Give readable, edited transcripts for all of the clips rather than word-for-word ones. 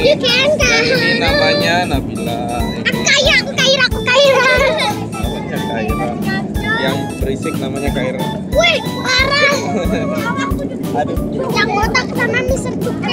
Ini namanya Nabila. Aku Kaira. Namanya Kaira. Yang berisik namanya Kaira. Wih, parah. Aduh. Yang botak sama Mister Cukai.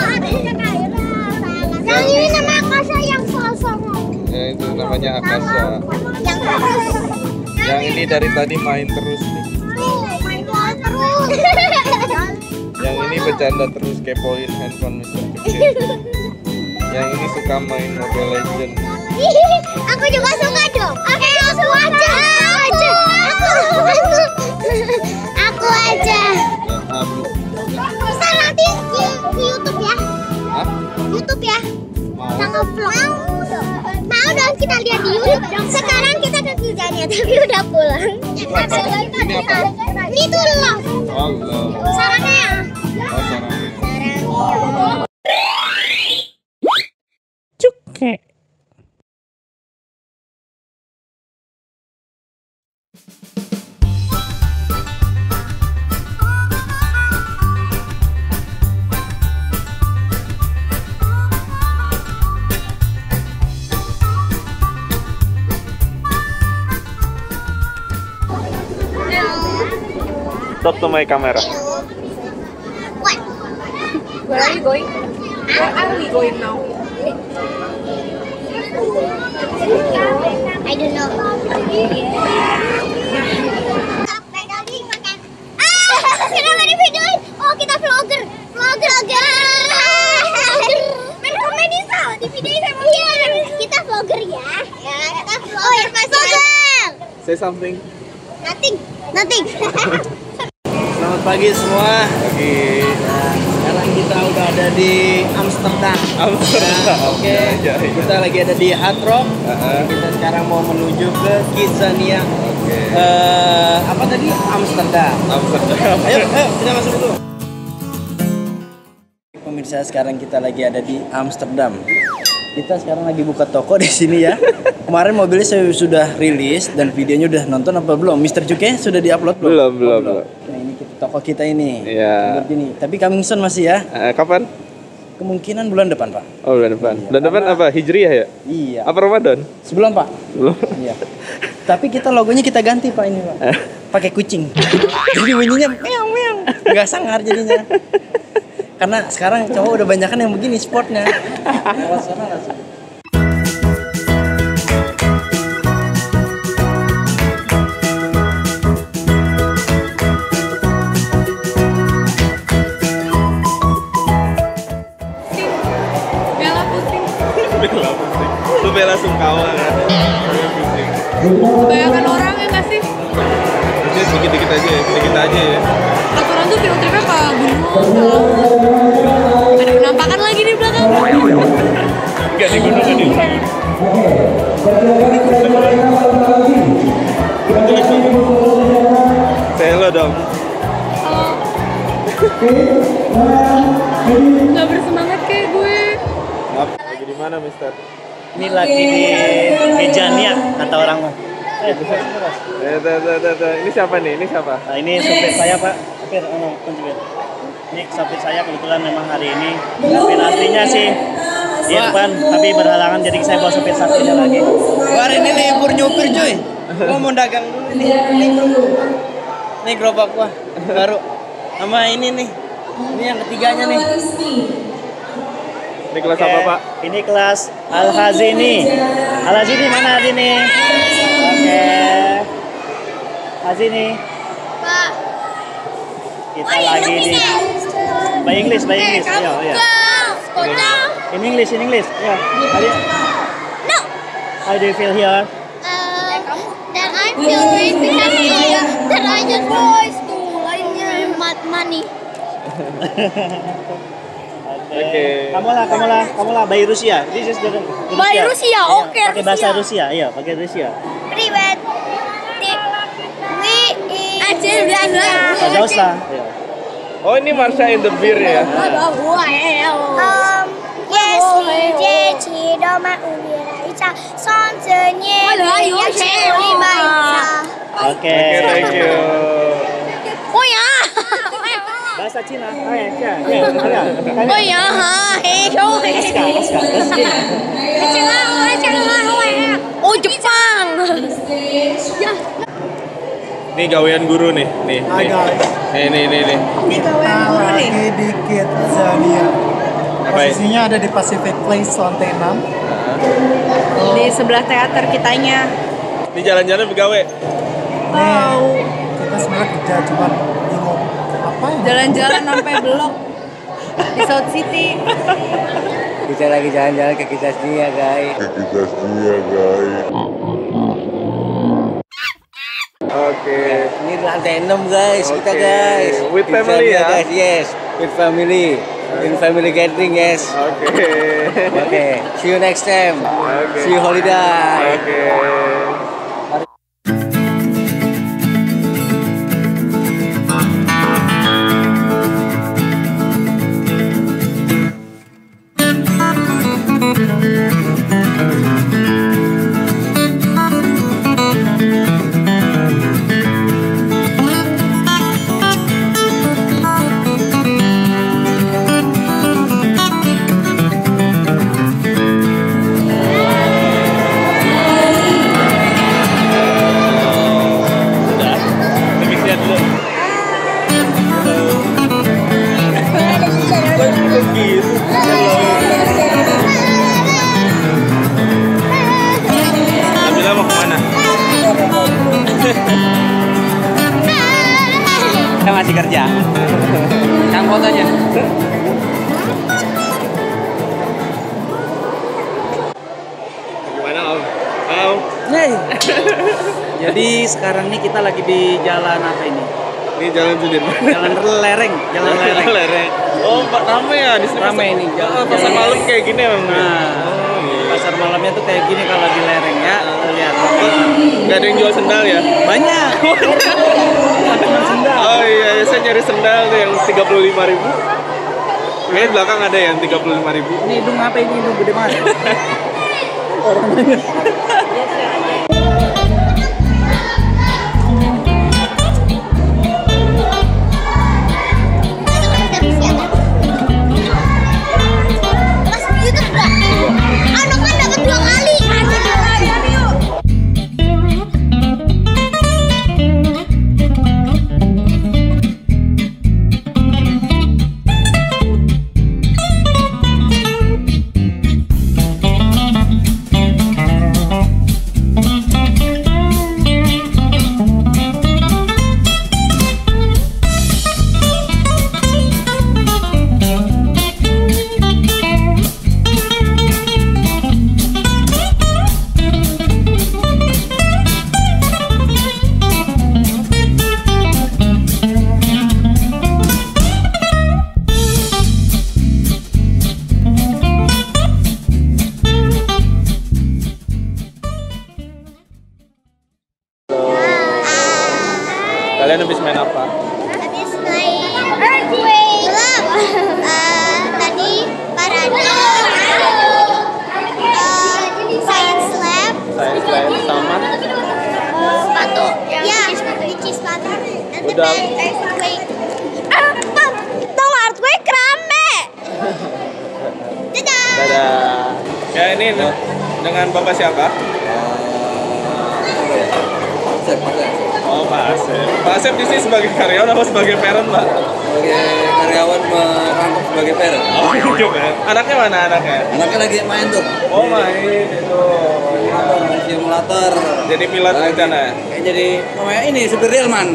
Yang ini nama Akasa yang sosok. Ya, itu namanya Akasa. Yang terus. Yang ini dari tadi main terus nih. Main bola terus. Yang ini bercanda terus kepoin handphone Mr. Cukai. Yang ini suka main Mobile Legends. Aku juga suka dong. Oke, aku aja. Aku aja. Bisa nanti di YouTube ya. Hah? YouTube ya. Mau? Sama vlog. Mau dong kita lihat di YouTube. Sekarang kita ke kerjanya tapi udah pulang. Ini apa? Ini tuh loh. Allah. Sarangnya. Oh, sarangnya. Sarangnya. Cukai. Talk to my camera. What? Where are you going? Where are we going now? I don't know. Kenapa di-videoin? Oh, kita vlogger. Main komedi tau, di-videoin sama iya, kita vlogger ya. Ya, kita vlogger. Oh, ya, vlogger. Say something. Nothing. Selamat pagi semua. Pagi. Nah, sekarang kita udah ada di Amsterdam. Amsterdam. Oke. Ya, ya. Kita lagi ada di Hard Rock. Uh-huh. Kita sekarang mau menuju ke Kizania. Oke. Apa tadi? Amsterdam. Ayo, kita masuk dulu. Pemirsa, sekarang kita lagi ada di Amsterdam. Kita sekarang lagi buka toko di sini ya. Kemarin mobilnya saya sudah rilis dan videonya udah nonton apa belum? Mr. Cukai sudah diupload belum? Belum. Nah, ini toko kita ini. Iya. Begini. Tapi coming soon masih ya. Kapan? Kemungkinan bulan depan, Pak. Oh, bulan depan. Iya, Bulan depan karena- apa? Hijriah ya? Iya. Apa Ramadan? Sebelum, Pak. Belum. Iya. Tapi kita logonya kita ganti, Pak, ini, Pak. Pakai kucing. Jadi bunyinya meong. Enggak sangar jadinya. Karena sekarang cowok udah banyakan yang begini sportnya. Lewat sana langsung. Bella pusing. Bela pusing. Lu bela sungkawa kan? Bela pusing. Bayangkan orang ya nggak sih? Ini sedikit-dikit aja ya. Aturan tuh field tripnya ke gunung. Ada penampakan lagi di belakang. Enggak di gunung kan di gunung. Say hello dong. Nggak bersemangat kayak gue. Lagi di mana, Mister? Ini lagi di Kejania kata orang mah. Ini siapa nih? Ini siapa? Nah, ini supir saya, Pak. Supir, supir. Ini supir saya kebetulan memang hari ini. Supir aslinya sih di depan, tapi berhalangan jadi saya bawa supir satunya lagi. Hari ini libur nyupir, cuy. Gua mau dagang dulu nih. Ini gerobak gua baru. Sama ini nih. Ini yang ketiganya nih. Ini kelas Oke, apa, Pak? Ini kelas Al-Hazini. Al-Hazini mana Hazini? Oke. Hazini. Pak. Kita lagi di by English. Iya. In English. Yeah. No. How do you feel here? Dan I feel great because that I just voice to like money. Oke. Kamu lah by Rusia. This is the Rusia. By Rusia, Iya, oke, pakai bahasa Rusia. Rusia. Iya, pakai Rusia. Привет. We Pожалуйста. Iya. Oh, ini Marsha in the Beer ya? yes, дети дома убираются, солнце не Oke. Thank you. Oh ya. Bahasa bahasa Cina. Oh Oh ya, heyo. Oh Jepang. Ya. Nih gawean guru nih. Nih. Hai guys, Nih. kita lagi di Kidzania. Apa ini? Posisinya ada di Pacific Place lantai 6. Di sebelah teater kitanya. Ini jalan-jalan begawe. Nih, kita sebenarnya kerja cuma bingung apa yang Jalan-jalan sampai blok di South City. Kita lagi jalan-jalan ke Kidzania guys. Oke. Ini di lantai 6 guys, kita Oke. guys. With Kidzania, family ya? guys, yes. With family. In family gathering, yes. Oke. Oke, see you next time. Oke. See you holiday. Oke. Demikian dulu. Gitu. Nabila mau kemana? Kita masih kerja. Yang fotonya. Gimana Om? Om? Jadi sekarang nih kita lagi di jalan apa ini? Ini jalan Sudirman. Jalan lereng, jalan lereng. Lereng. Oh, Pak rame ya di sini. Rame ini. Pasar malam kayak gini memang. Nah, Oh, iya. pasar malamnya tuh kayak gini kalau di lereng ya. Lihat. Nggak ada yang jual sendal ya? Banyak. Oh iya, saya nyari sendal tuh yang 35.000. Kayaknya di belakang ada yang 35.000. Ini hidung apa ini? Hidung gede banget. Mas YouTube nggak? Anak kan dapat 2 kali. Kalian habis main apa? Habis main earthquake. Belum. Tadi parade. Science lab. Science lab sama Sepatu. Ya, di sepatu. Nanti Udah. main earthquake. Tau earthquake rame. Dadah. dadah. Ya ini dengan Bapak siapa? Oh, Pak Asep. Pak Asep di sini sebagai karyawan apa sebagai parent, Pak? Sebagai karyawan merangkap sebagai parent. Oh, gitu kan. Anaknya mana anaknya? Anaknya lagi main tuh. Oh, main itu. Simulator. Jadi pilot rencana. Kayak jadi namanya ini supir Realman.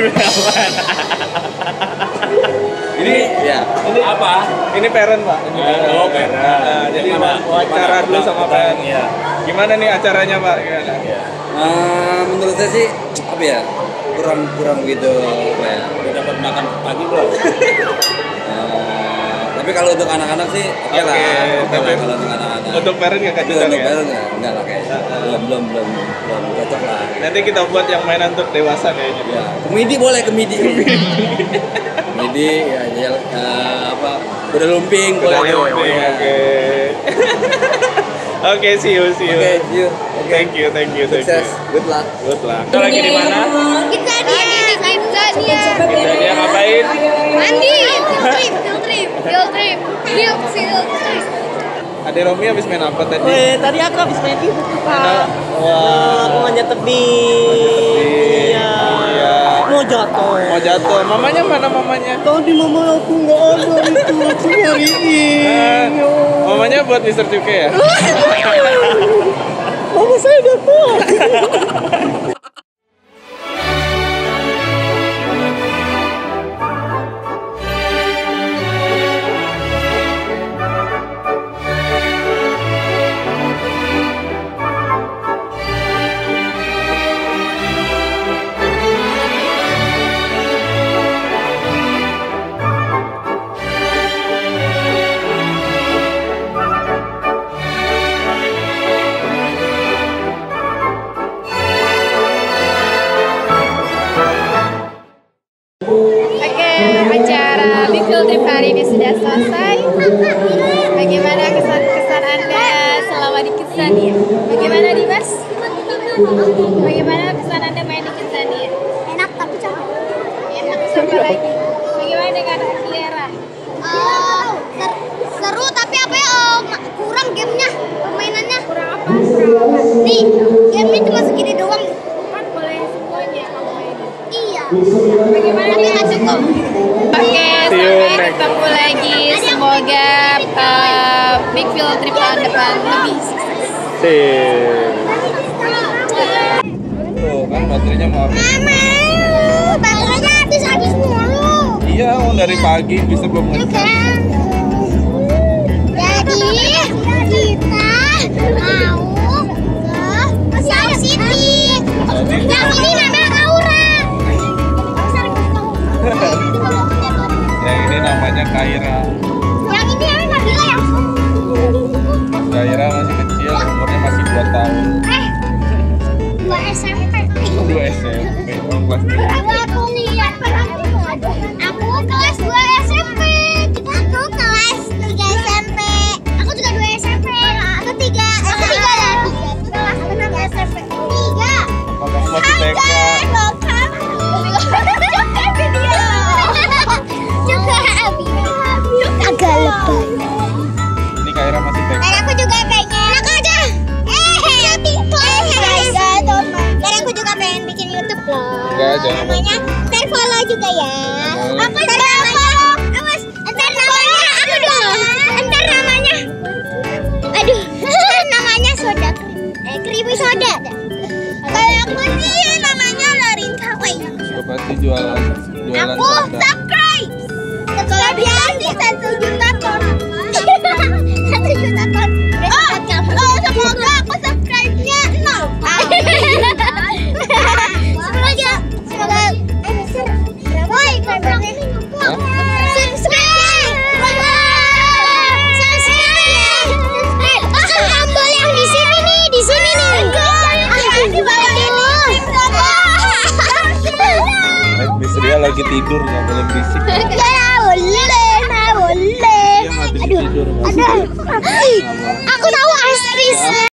Ini ya. Ini apa? Ini parent, Pak. Ini parent. Oh, parent. Nah, jadi wawancara dulu sama parent. Iya. Gimana nih acaranya, Pak? Gimana? Menurut saya sih apa ya, kurang gitu apa ya. Udah dapat makan pagi belum? Tapi kalau untuk anak-anak sih oke lah. Oke lah kalau untuk anak-anak. Untuk parent nggak Tapi cocok untuk ya? parent enggak lah kayaknya. Belum cocok lah. Nanti kita buat yang mainan untuk dewasa kayaknya. Ya, kemidi boleh kemidi. Kemidi ya, apa? Kuda lumping boleh. Oke. Oke, see you. Oke, see you. Thank you. Sukses. Good luck. Good luck. Kita lagi di mana? Kita di Kidzania. Dania. Dania ngapain? Mandi. Field trip. Ade Romi habis main apa tadi? Weh, tadi aku habis main itu Pak. Wah. Aku manjat tebing. Iya. Mau jatuh. Mamanya mana mamanya? Tadi mama aku nggak ada itu. Aku nyariin. Mamanya buat Mr. Cuke ya? Mama saya jatuh. Acara Big Field Trip hari ini sudah selesai. Bagaimana kesan-kesan Anda selama di Kidzania? Bagaimana Dimas? Bagaimana kesan Anda main di Kidzania? Enak tapi capek. Enak sampai lagi. Bagaimana dengan Kiera? Seru tapi apa ya kurang gamenya, permainannya. Kurang apa? Nih, gamenya cuma segini doang. Kan boleh semuanya kamu mainin. Iya. Bagaimana Tapi nggak cukup. Oke, See you sampai next. ketemu lagi. Semoga Big Field Trip tahun depan lebih sukses. Tuh kan baterainya mau habis. Baterainya habis mulu. Iya, dari pagi bisa belum ngecas. Jadi kita mau ke South City. Yang ini namanya Aura. Yang ini namanya Kaira. Yang ini namanya Nabila yang Kaira masih kecil, umurnya masih 2 tahun. 2 SMP. 2 SMP, kelas 3. Aku lihat aku kelas 2 SMP. Aku kelas 3 SMP. Aku juga 2 SMP. Aku 3. Aku 3 ya. Kelas 6 SMP. 3. Kamu masih TK. Agak lebay. Ini Kaira masih TK. Dan aku juga pengen. Aku aja. Dan aku juga pengen bikin YouTube loh. Enggak, jangan. Namanya ntar follow juga ya. Apa ntar namanya? Awas. Ntar namanya aku dong. Ntar namanya. Aduh. Ntar namanya soda kribi soda. Kalau aku sih namanya Larinka. Coba sih jualan Aku soda. subscribe. Kalau dia di 1 juta ton. 1 juta ton. Semoga aku subscribe-nya 0. Semoga woi, subscribe. Tombol yang di sini nih, di sini nih. Miss Ria lagi tidur, nggak boleh berisik. Ya boleh. Yang habis tidur. Aku tahu Astris.